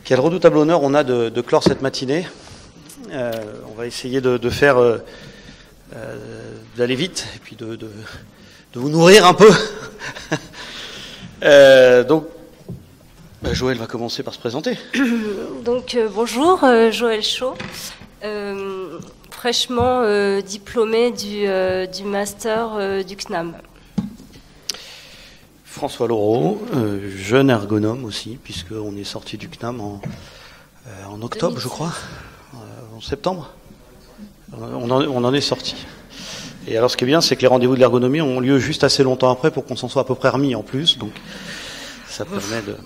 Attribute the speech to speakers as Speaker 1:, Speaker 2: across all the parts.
Speaker 1: Quel redoutable honneur on a de clore cette matinée. On va essayer de faire d'aller vite et puis de vous nourrir un peu. Donc, Joël va commencer par se présenter.
Speaker 2: Donc bonjour, Joël Chaud, fraîchement diplômé du master du CNAM.
Speaker 1: François Laureau, jeune ergonome aussi, puisqu'on est sorti du CNAM en octobre, 2006. Je crois, en septembre. On en est sorti. Et alors ce qui est bien, c'est que les rendez-vous de l'ergonomie ont lieu juste assez longtemps après pour qu'on s'en soit à peu près remis en plus. Donc ça permet de...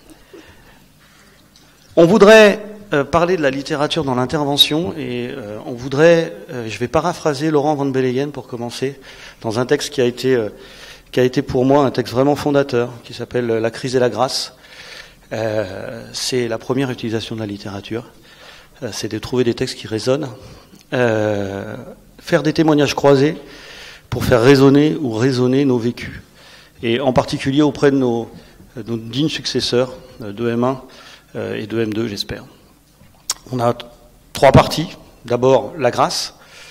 Speaker 1: On voudrait parler de la littérature dans l'intervention et on voudrait, je vais paraphraser Laurent Van Bellegen pour commencer, dans un texte qui a été pour moi un texte vraiment fondateur, qui s'appelle La crise et la grâce. C'est la première utilisation de la littérature. C'est de trouver des textes qui résonnent, faire des témoignages croisés pour faire résonner ou raisonner nos vécus. Et en particulier auprès de nos dignes successeurs de M1 et de M2, j'espère. On a 3 parties. D'abord, la grâce,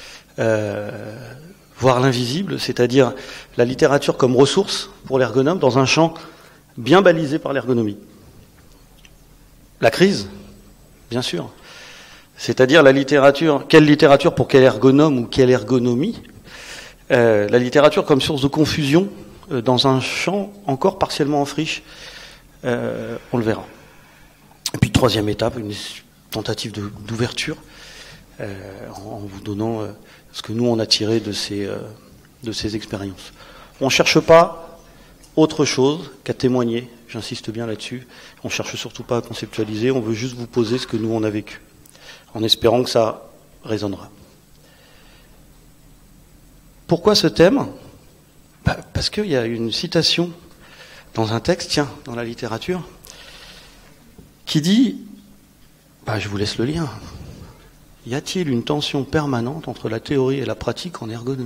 Speaker 1: voir l'invisible, c'est-à-dire la littérature comme ressource pour l'ergonome dans un champ bien balisé par l'ergonomie. La crise, bien sûr, c'est-à-dire la littérature, quelle littérature pour quel ergonome ou quelle ergonomie, la littérature comme source de confusion dans un champ encore partiellement en friche, on le verra. Et puis troisième étape, une tentative d'ouverture en vous donnant ce que nous on a tiré de ces expériences. On ne cherche pas autre chose qu'à témoigner, j'insiste bien là-dessus. On ne cherche surtout pas à conceptualiser, on veut juste vous poser ce que nous on a vécu, en espérant que ça résonnera. Pourquoi ce thème ? Parce qu'il y a une citation dans un texte, dans la littérature, qui dit, je vous laisse le lien, y a-t-il une tension permanente entre la théorie et la pratique en ergonomie ?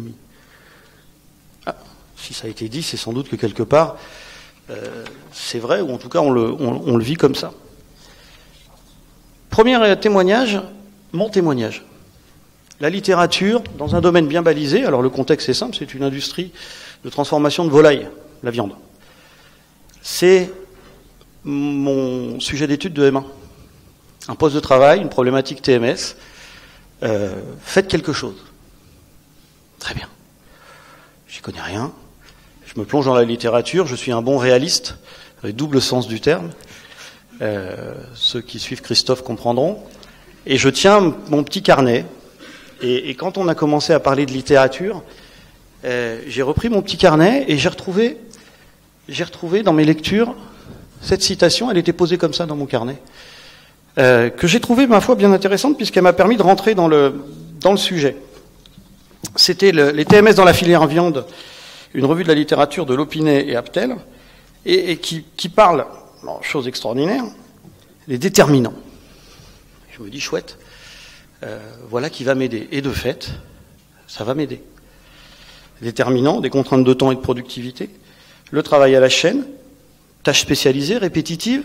Speaker 1: Si ça a été dit, c'est sans doute que quelque part, c'est vrai, ou en tout cas on le vit comme ça. Premier témoignage, mon témoignage. La littérature, dans un domaine bien balisé, alors le contexte est simple, c'est une industrie de transformation de volaille, la viande. C'est mon sujet d'étude de M1. Un poste de travail, une problématique TMS. Faites quelque chose. Très bien. J'y connais rien. Je me plonge dans la littérature, je suis un bon réaliste, avec double sens du terme. Ceux qui suivent Christophe comprendront. Et je tiens mon petit carnet. Et quand on a commencé à parler de littérature, j'ai repris mon petit carnet et j'ai retrouvé dans mes lectures cette citation, elle était posée comme ça dans mon carnet, que j'ai trouvée, ma foi, bien intéressante, puisqu'elle m'a permis de rentrer dans le sujet. C'était les TMS dans la filière viande, une revue de la littérature de Lopinet et Aptel, et qui parle, chose extraordinaire, les déterminants. Je me dis, chouette, voilà qui va m'aider. Et de fait, ça va m'aider. Déterminants, des contraintes de temps et de productivité, le travail à la chaîne, tâches spécialisées, répétitives,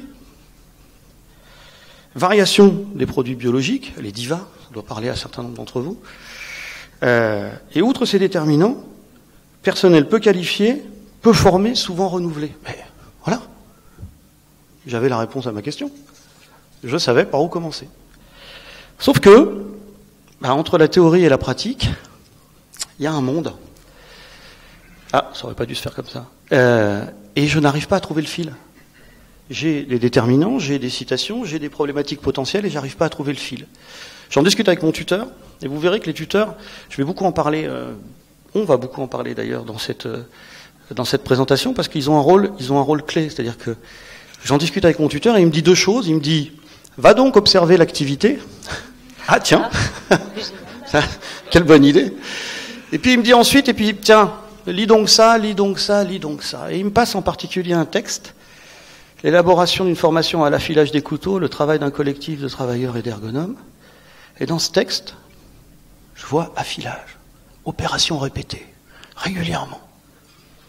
Speaker 1: variation des produits biologiques, les DIVA, ça doit parler à certains nombre d'entre vous, et outre ces déterminants, personnel peu qualifié, peu formé, souvent renouvelé. Mais voilà, j'avais la réponse à ma question. Je savais par où commencer. Sauf que, entre la théorie et la pratique, il y a un monde. Ça aurait pas dû se faire comme ça. Et je n'arrive pas à trouver le fil. J'ai des déterminants, j'ai des citations, j'ai des problématiques potentielles et j'arrive pas à trouver le fil. J'en discute avec mon tuteur et vous verrez que les tuteurs, je vais beaucoup en parler, on va beaucoup en parler d'ailleurs dans cette présentation parce qu'ils ont un rôle clé. C'est-à-dire que j'en discute avec mon tuteur et il me dit 2 choses. Il me dit, va donc observer l'activité. Ah tiens, quelle bonne idée. Et puis il me dit ensuite, et puis tiens, lis donc ça, lis donc ça, lis donc ça. Et il me passe en particulier un texte, l'élaboration d'une formation à l'affilage des couteaux, le travail d'un collectif de travailleurs et d'ergonomes. Et dans ce texte, je vois affilage, opération répétée, régulièrement.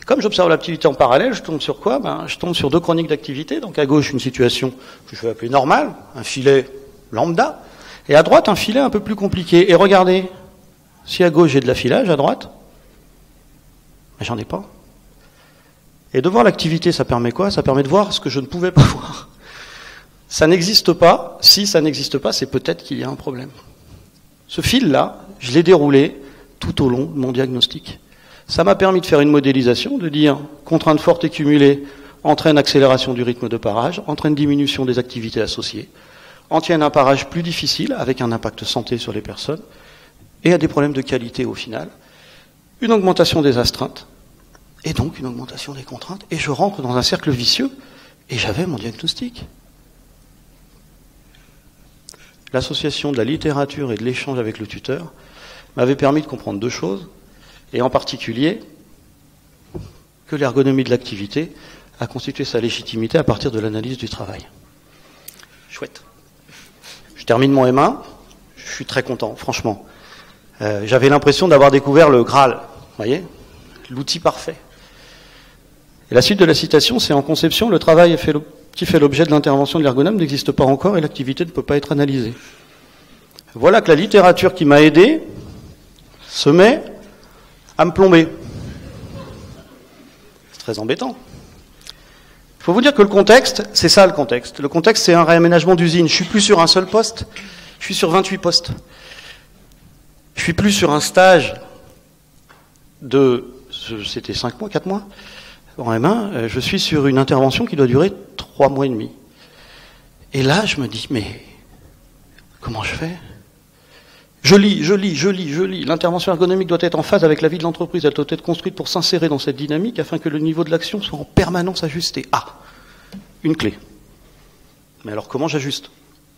Speaker 1: Comme j'observe l'activité en parallèle, je tombe sur quoi? Je tombe sur deux chroniques d'activité. Donc à gauche, une situation que je vais appeler normale, un filet lambda, et à droite, un filet un peu plus compliqué. Et regardez, si à gauche j'ai de l'affilage, à droite, j'en ai pas. Et de voir l'activité, ça permet quoi? Ça permet de voir ce que je ne pouvais pas voir. Ça n'existe pas. Si ça n'existe pas, c'est peut-être qu'il y a un problème. Ce fil-là, je l'ai déroulé tout au long de mon diagnostic. Ça m'a permis de faire une modélisation, de dire contrainte forte et cumulée entraîne accélération du rythme de parage, entraîne diminution des activités associées, entraîne un parage plus difficile avec un impact santé sur les personnes et a des problèmes de qualité au final, une augmentation des astreintes et donc une augmentation des contraintes. Et je rentre dans un cercle vicieux et j'avais mon diagnostic. L'association de la littérature et de l'échange avec le tuteur m'avait permis de comprendre deux choses, et en particulier que l'ergonomie de l'activité a constitué sa légitimité à partir de l'analyse du travail. Chouette. Je termine mon M1, je suis très content, franchement. J'avais l'impression d'avoir découvert le Graal, vous voyez, l'outil parfait. Et la suite de la citation, c'est en conception, le travail qui fait l'objet de l'intervention de l'ergonome n'existe pas encore et l'activité ne peut pas être analysée. Voilà que la littérature qui m'a aidé se met à me plomber. C'est très embêtant. Il faut vous dire que le contexte, c'est ça le contexte. Le contexte, c'est un réaménagement d'usine. Je suis plus sur un seul poste, je suis sur 28 postes. Je suis plus sur un stage c'était 5 mois, 4 mois, en M1, je suis sur une intervention qui doit durer 3 mois et demi. Et là, je me dis, mais comment je fais ? Je lis. L'intervention ergonomique doit être en phase avec la vie de l'entreprise. Elle doit être construite pour s'insérer dans cette dynamique afin que le niveau de l'action soit en permanence ajusté. Ah, une clé. Mais alors, comment j'ajuste ?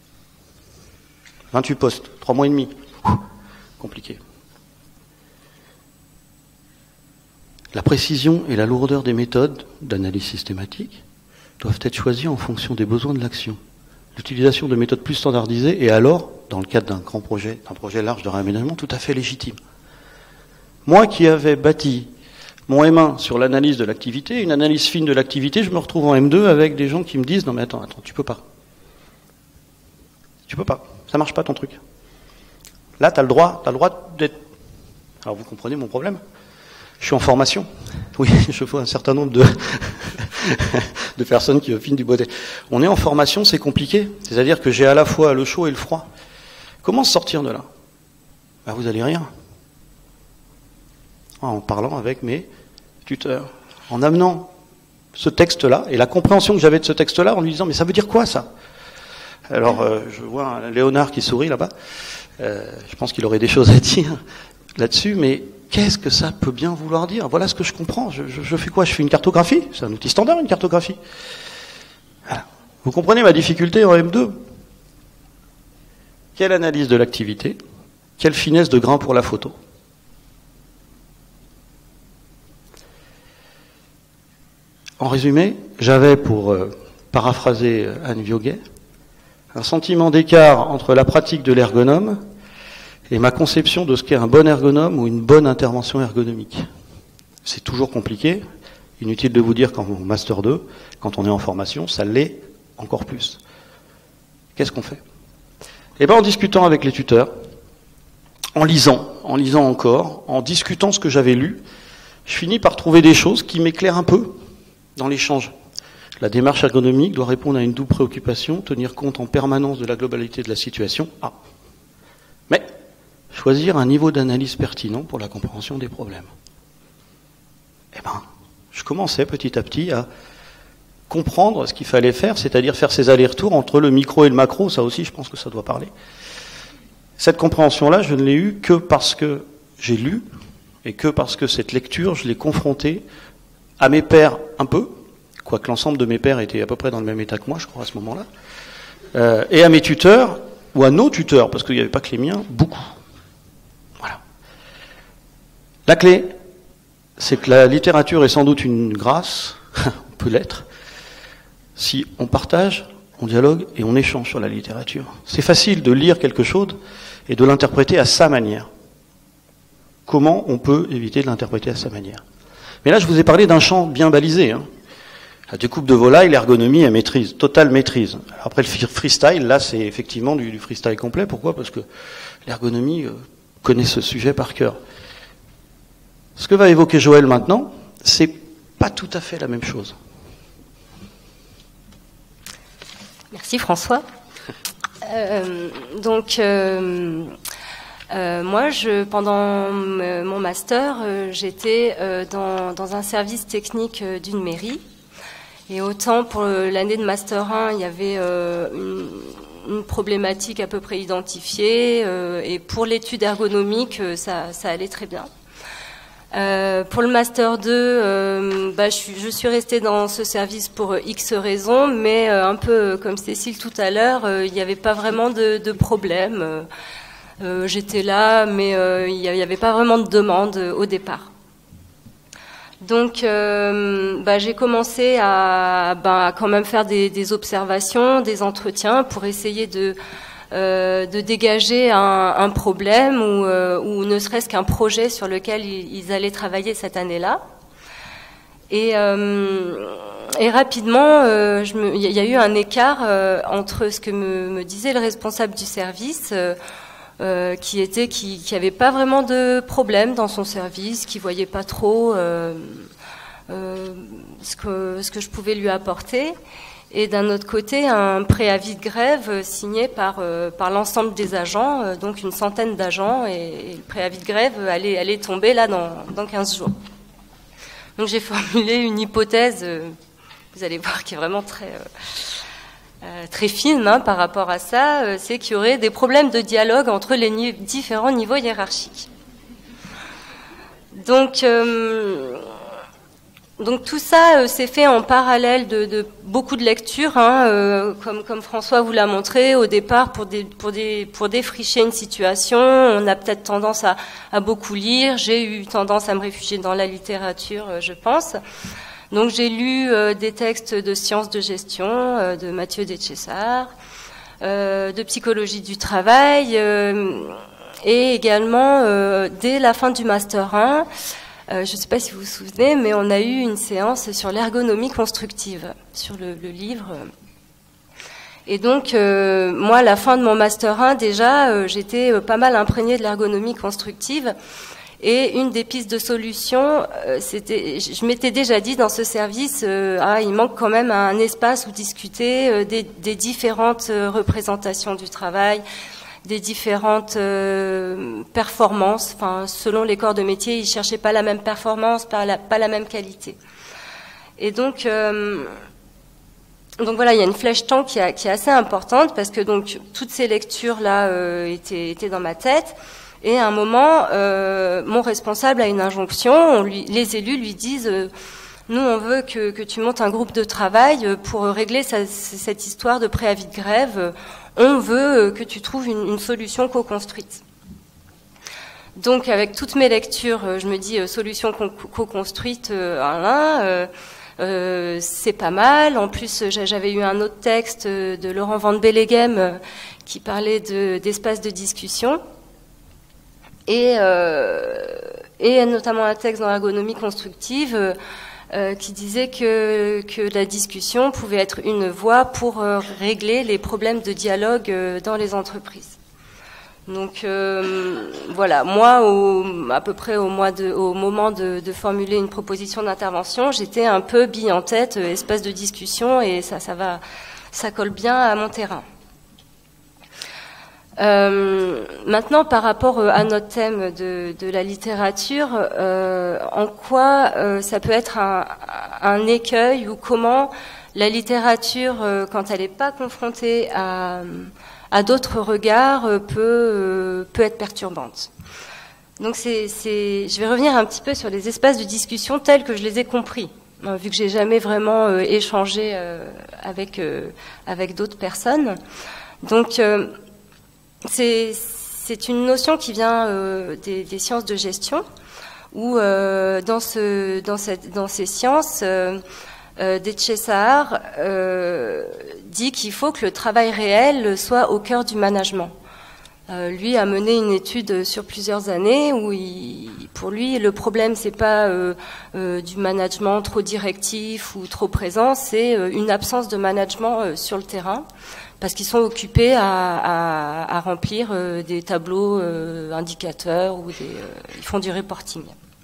Speaker 1: 28 postes, 3 mois et demi. Compliqué. La précision et la lourdeur des méthodes d'analyse systématique doivent être choisies en fonction des besoins de l'action. L'utilisation de méthodes plus standardisées est alors, dans le cadre d'un grand projet, d'un projet large de réaménagement, tout à fait légitime. Moi qui avais bâti mon M1 sur l'analyse de l'activité, une analyse fine de l'activité, je me retrouve en M2 avec des gens qui me disent « Non mais attends, tu peux pas. Tu peux pas. Ça marche pas ton truc. Là, t'as le droit d'être... » Alors vous comprenez mon problème ? Je suis en formation. Oui, je vois un certain nombre de personnes qui opinent du beauté. On est en formation, c'est compliqué. C'est-à-dire que j'ai à la fois le chaud et le froid. Comment se sortir de là ? Ben, vous allez rire. En parlant avec mes tuteurs. En amenant ce texte-là, et la compréhension que j'avais de ce texte-là, en lui disant, mais ça veut dire quoi ça ? Alors, je vois un Léonard qui sourit là-bas. Je pense qu'il aurait des choses à dire là-dessus, mais qu'est-ce que ça peut bien vouloir dire ? Voilà ce que je comprends. Je fais quoi ? Je fais une cartographie ? C'est un outil standard, une cartographie. Voilà. Vous comprenez ma difficulté en M2 ? Quelle analyse de l'activité ? Quelle finesse de grain pour la photo ? En résumé, j'avais, pour paraphraser Anne Vioguet, un sentiment d'écart entre la pratique de l'ergonome et ma conception de ce qu'est un bon ergonome ou une bonne intervention ergonomique. C'est toujours compliqué. Inutile de vous dire qu'en Master 2, quand on est en formation, ça l'est encore plus. Qu'est-ce qu'on fait ? Eh bien, en discutant avec les tuteurs, en lisant encore, en discutant ce que j'avais lu, je finis par trouver des choses qui m'éclairent un peu dans l'échange. La démarche ergonomique doit répondre à une double préoccupation, tenir compte en permanence de la globalité de la situation. Mais choisir un niveau d'analyse pertinent pour la compréhension des problèmes. Eh bien, je commençais petit à petit à comprendre ce qu'il fallait faire, c'est-à-dire faire ces allers-retours entre le micro et le macro, ça aussi je pense que ça doit parler. Cette compréhension-là, je ne l'ai eue que parce que j'ai lu, et que parce que cette lecture, je l'ai confrontée à mes pairs un peu, quoique l'ensemble de mes pairs étaient à peu près dans le même état que moi, je crois, à ce moment-là, et à mes tuteurs, ou à nos tuteurs, parce qu'il n'y avait pas que les miens, beaucoup. Voilà. La clé, c'est que la littérature est sans doute une grâce, on peut l'être, si on partage, on dialogue et on échange sur la littérature. C'est facile de lire quelque chose et de l'interpréter à sa manière. Comment on peut éviter de l'interpréter à sa manière ? Mais là, je vous ai parlé d'un champ bien balisé. Hein. La découpe de volaille, l'ergonomie, elle maîtrise, totale maîtrise. Alors après, le freestyle, là, c'est effectivement du freestyle complet. Pourquoi? Parce que l'ergonomie connaît ce sujet par cœur. Ce que va évoquer Joël maintenant, c'est pas tout à fait la même chose.
Speaker 2: Merci François. Moi, pendant mon master, j'étais dans un service technique d'une mairie. Et autant pour l'année de master 1, il y avait une problématique à peu près identifiée. Et pour l'étude ergonomique, ça allait très bien. Pour le master 2, je suis restée dans ce service pour X raisons, mais un peu comme Cécile tout à l'heure, il n'y avait pas vraiment de problème. J'étais là, mais il n'y avait pas vraiment de demande au départ. Donc, j'ai commencé à quand même faire des observations, des entretiens pour essayer de dégager un problème ou ne serait-ce qu'un projet sur lequel ils allaient travailler cette année-là. Et rapidement, il y a eu un écart entre ce que me disait le responsable du service, qui avait pas vraiment de problème dans son service, qui voyait pas trop ce que je pouvais lui apporter. Et d'un autre côté, un préavis de grève signé par l'ensemble des agents, donc une centaine d'agents, et le préavis de grève allait tomber là dans 15 jours. Donc j'ai formulé une hypothèse, vous allez voir, qui est vraiment très fine par rapport à ça, c'est qu'il y aurait des problèmes de dialogue entre les différents niveaux hiérarchiques. Donc tout ça s'est fait en parallèle de beaucoup de lectures, comme François vous l'a montré au départ, pour défricher une situation. On a peut-être tendance à beaucoup lire. J'ai eu tendance à me réfugier dans la littérature, je pense. Donc j'ai lu des textes de sciences de gestion de Mathieu Deschessart, de psychologie du travail, et également dès la fin du master 1. Je ne sais pas si vous vous souvenez, mais on a eu une séance sur l'ergonomie constructive, sur le livre. Et donc, moi, à la fin de mon Master 1, déjà, j'étais pas mal imprégnée de l'ergonomie constructive. Et une des pistes de solution, je m'étais déjà dit dans ce service, il manque quand même un espace où discuter des différentes représentations du travail, des différentes performances. Enfin, selon les corps de métier, ils cherchaient pas la même performance, pas la même qualité. Et donc voilà, il y a une flèche temps qui est assez importante parce que donc toutes ces lectures là étaient dans ma tête. Et à un moment, mon responsable a une injonction. Les élus lui disent nous, on veut que tu montes un groupe de travail pour régler cette histoire de préavis de grève. On veut que tu trouves une solution co-construite. Donc, avec toutes mes lectures, je me dis solution co-construite, c'est pas mal. En plus, j'avais eu un autre texte de Laurent Van Belleghem qui parlait d'espace de discussion. Et notamment un texte dans l'ergonomie constructive qui disait que la discussion pouvait être une voie pour régler les problèmes de dialogue dans les entreprises. Donc voilà, moi, à peu près au moment de formuler une proposition d'intervention, j'étais un peu bille en tête, espace de discussion, et ça colle bien à mon terrain. Maintenant, par rapport à notre thème de la littérature, en quoi ça peut être un écueil ou comment la littérature, quand elle n'est pas confrontée à d'autres regards, peut être perturbante. Donc je vais revenir un petit peu sur les espaces de discussion tels que je les ai compris, vu que j'ai jamais vraiment échangé avec d'autres personnes. Donc c'est une notion qui vient des sciences de gestion, où dans ces sciences, Deschessart dit qu'il faut que le travail réel soit au cœur du management. Lui a mené une étude sur plusieurs années où pour lui, le problème, c'est pas du management trop directif ou trop présent, c'est une absence de management sur le terrain, parce qu'ils sont occupés à remplir des tableaux indicateurs ou ils font du reporting.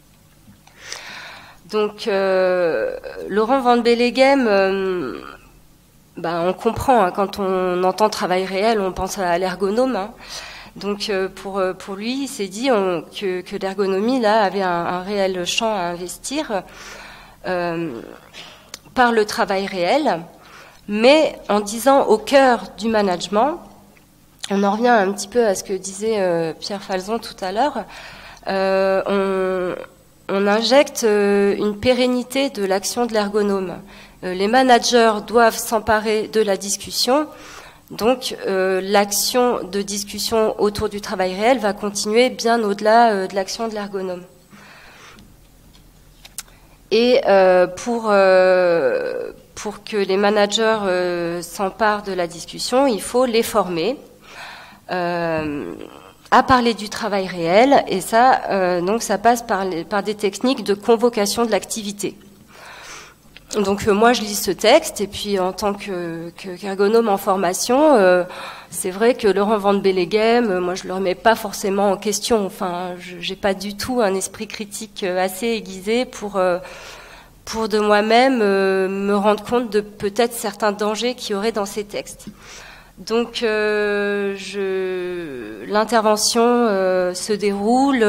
Speaker 2: Donc, Laurent Van Belleghem, on comprend, hein, quand on entend travail réel, on pense à l'ergonome. Hein. Donc, pour lui, il s'est dit que l'ergonomie là avait un réel champ à investir par le travail réel, mais en disant au cœur du management, on en revient un petit peu à ce que disait Pierre Falzon tout à l'heure, on injecte une pérennité de l'action de l'ergonome. Les managers doivent s'emparer de la discussion, donc l'action de discussion autour du travail réel va continuer bien au-delà de l'action de l'ergonome. Et pour que les managers s'emparent de la discussion, il faut les former à parler du travail réel, et ça, donc ça passe par des techniques de convocation de l'activité. Donc moi je lis ce texte, et puis en tant qu'ergonome en formation, c'est vrai que Laurent Van Belleghem, moi je le remets pas forcément en question. Enfin, j'ai pas du tout un esprit critique assez aiguisé pour de moi-même me rendre compte de peut-être certains dangers qu'il y aurait dans ces textes. Donc l'intervention se déroule,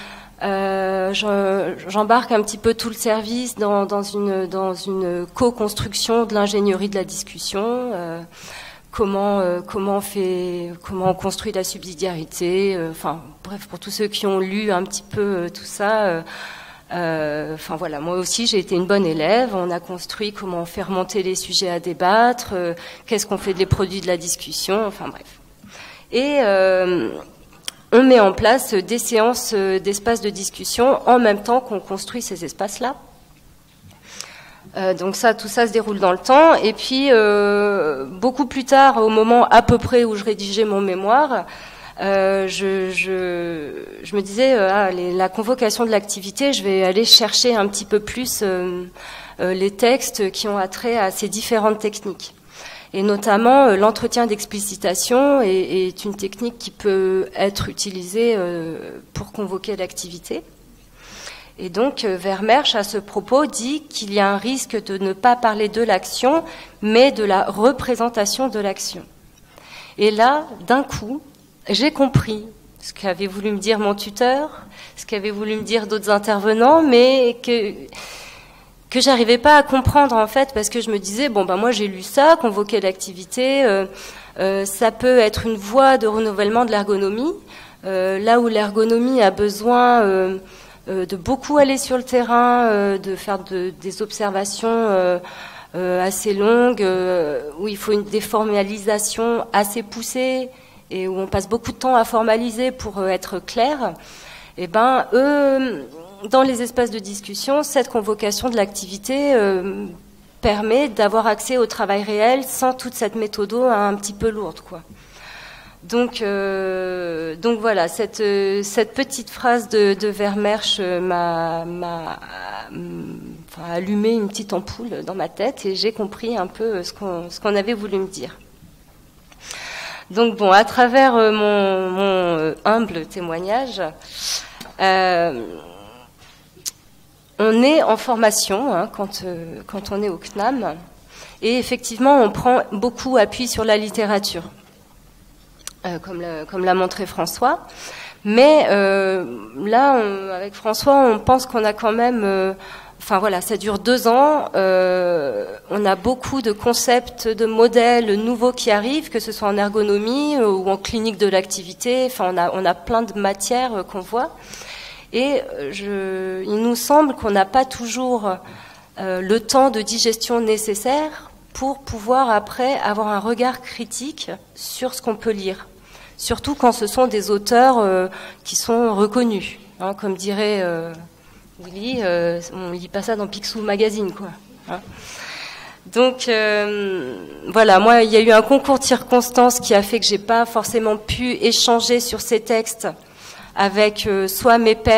Speaker 2: j'embarque un petit peu tout le service dans une co-construction de l'ingénierie de la discussion, comment on construit la subsidiarité, enfin bref, pour tous ceux qui ont lu un petit peu tout ça. Enfin voilà, moi aussi j'ai été une bonne élève. On a construit comment on fait remonter les sujets à débattre, qu'est-ce qu'on fait des produits de la discussion, enfin bref. Et on met en place des séances d'espaces de discussion en même temps qu'on construit ces espaces-là. Donc tout ça se déroule dans le temps. Et puis beaucoup plus tard, au moment à peu près où je rédigeais mon mémoire, je me disais la convocation de l'activité, je vais aller chercher un petit peu plus les textes qui ont attrait à ces différentes techniques. Et notamment l'entretien d'explicitation est une technique qui peut être utilisée pour convoquer l'activité. Et donc Vermersch à ce propos dit qu'il y a un risque de ne pas parler de l'action, mais de la représentation de l'action. Et là, d'un coup, j'ai compris ce qu'avait voulu me dire mon tuteur, ce qu'avaient voulu me dire d'autres intervenants, mais que j'arrivais pas à comprendre en fait, parce que je me disais moi j'ai lu ça, convoquer l'activité, ça peut être une voie de renouvellement de l'ergonomie, là où l'ergonomie a besoin de beaucoup aller sur le terrain, de faire des observations assez longues, où il faut des formalisations assez poussées, et où on passe beaucoup de temps à formaliser pour être clair, et eux, dans les espaces de discussion, cette convocation de l'activité permet d'avoir accès au travail réel sans toute cette méthode un petit peu lourde, quoi. Donc voilà, cette petite phrase de Vermersch m'a allumé une petite ampoule dans ma tête, et j'ai compris un peu ce qu'on avait voulu me dire. Donc à travers mon humble témoignage, on est en formation quand on est au CNAM, et effectivement on prend beaucoup appui sur la littérature, comme l'a montré François. Mais là, avec François, on pense qu'on a quand même... ça dure 2 ans. On a beaucoup de concepts, de modèles nouveaux qui arrivent, que ce soit en ergonomie ou en clinique de l'activité. On a plein de matières qu'on voit. Et il nous semble qu'on n'a pas toujours le temps de digestion nécessaire pour pouvoir après avoir un regard critique sur ce qu'on peut lire. Surtout quand ce sont des auteurs qui sont reconnus. Comme dirait Willy, on lit pas ça dans Picsou Magazine, quoi. Donc moi il y a eu un concours de circonstances qui a fait que j'ai pas forcément pu échanger sur ces textes avec soit mes pairs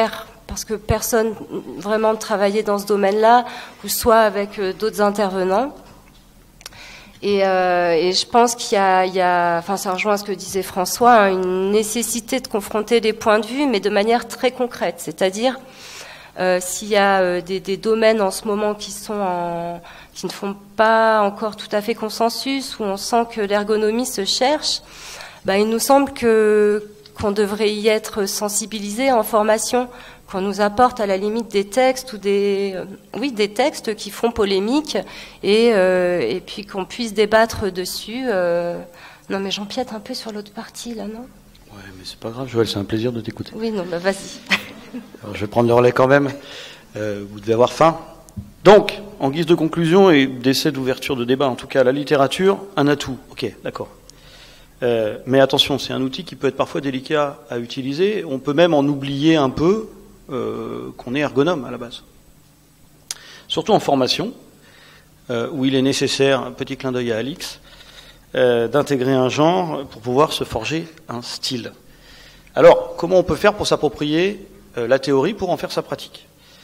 Speaker 2: parce que personne vraiment ne travaillait dans ce domaine-là, ou soit avec d'autres intervenants. Et je pense qu'il y a, enfin, ça rejoint ce que disait François, hein, une nécessité de confronter des points de vue, mais de manière très concrète. C'est-à-dire, s'il y a des domaines en ce moment qui ne font pas encore tout à fait consensus, où on sent que l'ergonomie se cherche, il nous semble qu'on devrait y être sensibilisé en formation, qu'on nous apporte à la limite des textes ou des textes qui font polémique et puis qu'on puisse débattre dessus. Non, mais j'empiète un peu sur l'autre partie là, non?
Speaker 1: Ouais, mais c'est pas grave, Joël, c'est un plaisir de t'écouter.
Speaker 2: Oui, non, vas-y.
Speaker 1: Alors, je vais prendre le relais quand même. Vous devez avoir faim. Donc, en guise de conclusion et d'essai d'ouverture de débat, en tout cas, la littérature, un atout. Ok, d'accord. Mais attention, c'est un outil qui peut être parfois délicat à utiliser. On peut même en oublier un peu qu'on est ergonome à la base. Surtout en formation, où il est nécessaire, un petit clin d'œil à Alix, d'intégrer un genre pour pouvoir se forger un style. Alors, comment on peut faire pour s'approprier la théorie pour en faire sa pratique?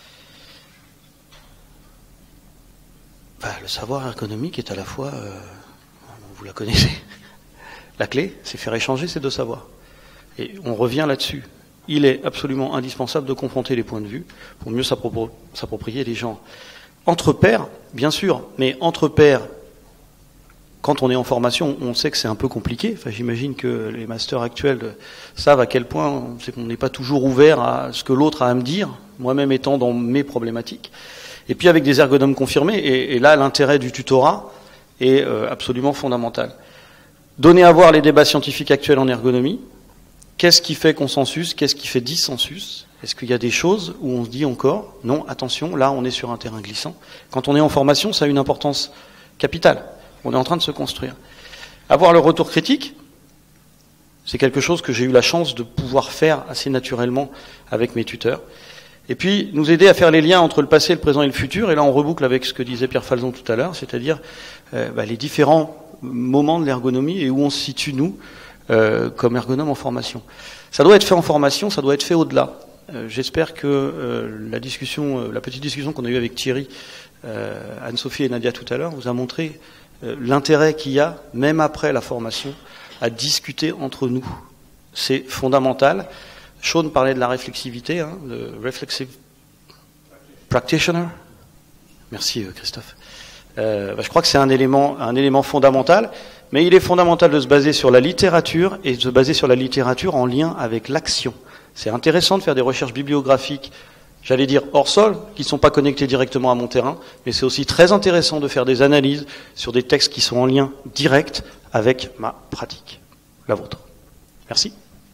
Speaker 1: Le savoir ergonomique est à la fois, vous la connaissez, la clé, c'est faire échanger ces deux savoirs. Et on revient là-dessus. Il est absolument indispensable de confronter les points de vue pour mieux s'approprier les genres. Entre pairs, bien sûr, mais entre pairs, quand on est en formation, on sait que c'est un peu compliqué. Enfin, j'imagine que les masters actuels savent à quel point c'est qu'on n'est pas toujours ouvert à ce que l'autre a à me dire, moi-même étant dans mes problématiques. Et puis avec des ergonomes confirmés, et là l'intérêt du tutorat est absolument fondamental. Donner à voir les débats scientifiques actuels en ergonomie. Qu'est-ce qui fait consensus? Qu'est-ce qui fait dissensus? Est-ce qu'il y a des choses où on se dit encore, non, attention, là on est sur un terrain glissant. Quand on est en formation, ça a une importance capitale. On est en train de se construire. Avoir le retour critique, c'est quelque chose que j'ai eu la chance de pouvoir faire assez naturellement avec mes tuteurs. Et puis, nous aider à faire les liens entre le passé, le présent et le futur. Et là, on reboucle avec ce que disait Pierre Falzon tout à l'heure, c'est-à-dire les différents moments de l'ergonomie et où on se situe, nous, comme ergonome en formation. Ça doit être fait en formation, ça doit être fait au-delà. J'espère que la petite discussion qu'on a eue avec Thierry, Anne-Sophie et Nadia tout à l'heure, vous a montré l'intérêt qu'il y a, même après la formation, à discuter entre nous. C'est fondamental. Sean parlait de la réflexivité, hein, le reflexive practitioner. Merci Christophe. Je crois que c'est un élément fondamental, mais il est fondamental de se baser sur la littérature et de se baser sur la littérature en lien avec l'action. C'est intéressant de faire des recherches bibliographiques, j'allais dire hors sol, qui ne sont pas connectées directement à mon terrain, mais c'est aussi très intéressant de faire des analyses sur des textes qui sont en lien direct avec ma pratique, la vôtre. Merci.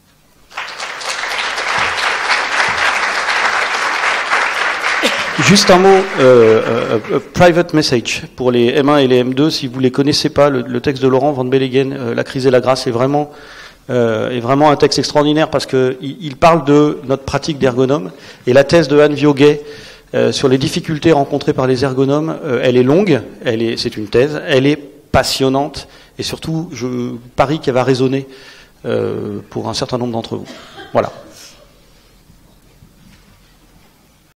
Speaker 1: Juste un mot, private message pour les M1 et les M2. Si vous les connaissez pas, le texte de Laurent Van Belleghem, La crise et la grâce, est vraiment un texte extraordinaire parce que il parle de notre pratique d'ergonome. Et la thèse de Anne Vioguet sur les difficultés rencontrées par les ergonomes, elle est longue, c'est une thèse, elle est passionnante et surtout, je parie qu'elle va résonner pour un certain nombre d'entre vous. Voilà.